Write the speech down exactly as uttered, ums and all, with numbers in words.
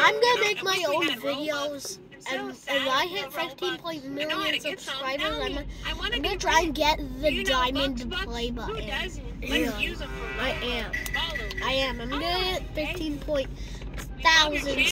I'm gonna make my own videos, and if I hit fifteen point million subscribers, I'm, I'm gonna try and get the diamond play button. Yeah, I am. I am. I'm gonna hit fifteen point thousand